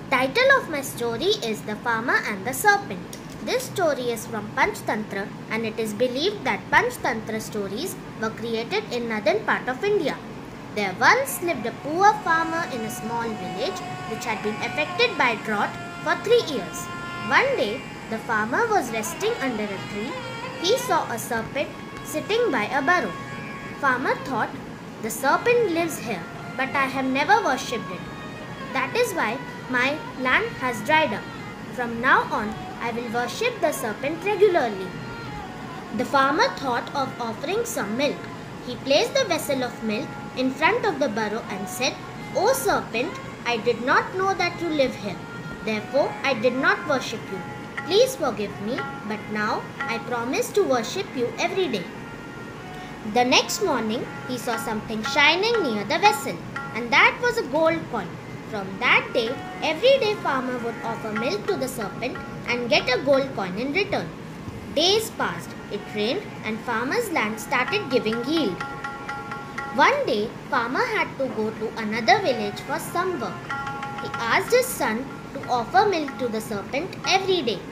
Title of my story is The Farmer and the Serpent. This story is from Panchtantra and it is believed that Panchtantra stories were created in northern part of India. There once lived a poor farmer in a small village which had been affected by drought for 3 years. One day, the farmer was resting under a tree. He saw a serpent sitting by a burrow. Farmer thought, "The serpent lives here, but I have never worshipped it. That is why my land has dried up. From now on, I will worship the serpent regularly." The farmer thought of offering some milk. He placed the vessel of milk in front of the burrow and said, "O serpent, I did not know that you live here. Therefore, I did not worship you. Please forgive me, but now I promise to worship you every day." The next morning, he saw something shining near the vessel, and that was a gold coin. From that day, every day farmer would offer milk to the serpent and get a gold coin in return. Days passed, it rained and farmer's land started giving yield. One day, farmer had to go to another village for some work. He asked his son to offer milk to the serpent every day.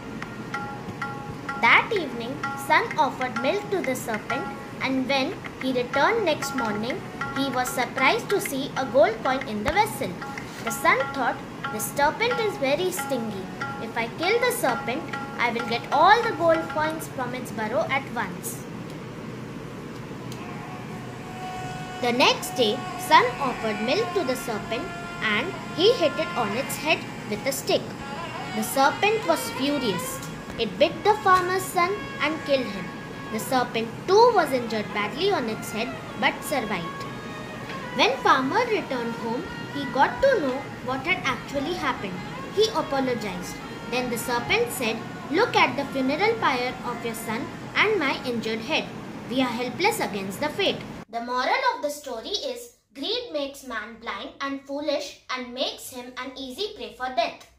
That evening, son offered milk to the serpent, and when he returned next morning, he was surprised to see a gold coin in the vessel. The son thought, "The serpent is very stingy. If I kill the serpent, I will get all the gold coins from its burrow at once." The next day, son offered milk to the serpent and he hit it on its head with a stick. The serpent was furious. It bit the farmer's son and killed him. The serpent too was injured badly on its head but survived. When farmer returned home, he got to know what had actually happened. He apologized. Then the serpent said, "Look at the funeral pyre of your son and my injured head. We are helpless against the fate." The moral of the story is, greed makes man blind and foolish and makes him an easy prey for death.